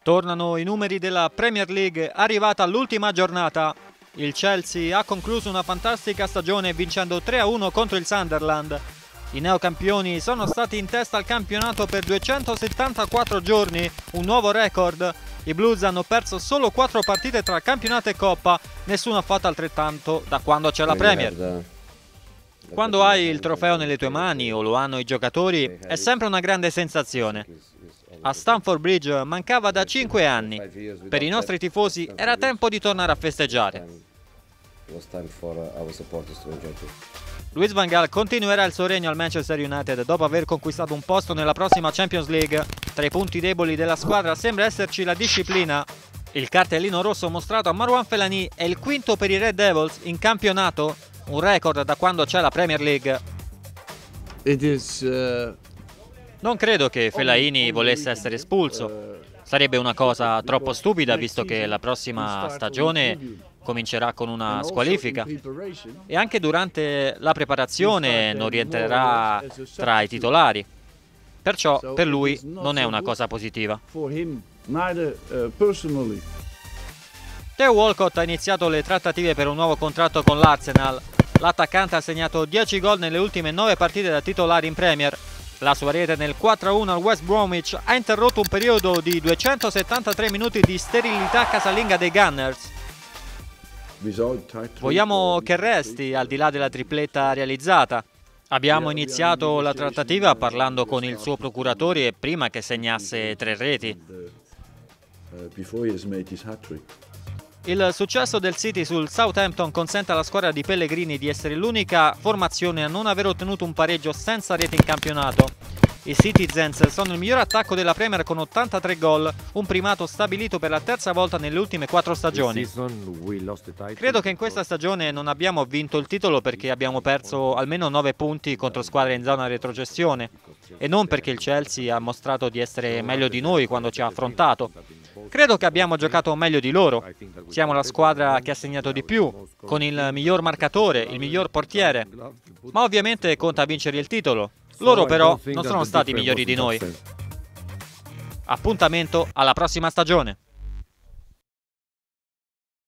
Tornano i numeri della Premier League, arrivata all'ultima giornata. Il Chelsea ha concluso una fantastica stagione vincendo 3-1 contro il Sunderland. I neocampioni sono stati in testa al campionato per 274 giorni, un nuovo record. I Blues hanno perso solo 4 partite tra campionato e coppa, nessuno ha fatto altrettanto da quando c'è la Premier. Quando hai il trofeo nelle tue mani, o lo hanno i giocatori, è sempre una grande sensazione. A Stamford Bridge mancava da 5 anni. Per i nostri tifosi era tempo di tornare a festeggiare. Louis van Gaal continuerà il suo regno al Manchester United dopo aver conquistato un posto nella prossima Champions League. Tra i punti deboli della squadra sembra esserci la disciplina. Il cartellino rosso mostrato a Marouane Fellaini è il quinto per i Red Devils in campionato, un record da quando c'è la Premier League. Non credo che Fellaini volesse essere espulso. Sarebbe una cosa troppo stupida, visto che la prossima stagione comincerà con una squalifica e anche durante la preparazione non rientrerà tra i titolari. Perciò per lui non è una cosa positiva. Theo Walcott ha iniziato le trattative per un nuovo contratto con l'Arsenal. L'attaccante ha segnato 10 gol nelle ultime 9 partite da titolare in Premier. La sua rete nel 4-1 al West Bromwich ha interrotto un periodo di 273 minuti di sterilità casalinga dei Gunners. Vogliamo che resti al di là della tripletta realizzata. Abbiamo iniziato la trattativa parlando con il suo procuratore prima che segnasse 3 reti. Il successo del City sul Southampton consente alla squadra di Pellegrini di essere l'unica formazione a non aver ottenuto un pareggio senza rete in campionato. I Citizens sono il miglior attacco della Premier con 83 gol, un primato stabilito per la terza volta nelle ultime 4 stagioni. Credo che in questa stagione non abbiamo vinto il titolo perché abbiamo perso almeno 9 punti contro squadre in zona retrocessione e non perché il Chelsea ha mostrato di essere meglio di noi quando ci ha affrontato. Credo che abbiamo giocato meglio di loro. Siamo la squadra che ha segnato di più, con il miglior marcatore, il miglior portiere. Ma ovviamente conta vincere il titolo. Loro però non sono stati migliori di noi. Appuntamento alla prossima stagione.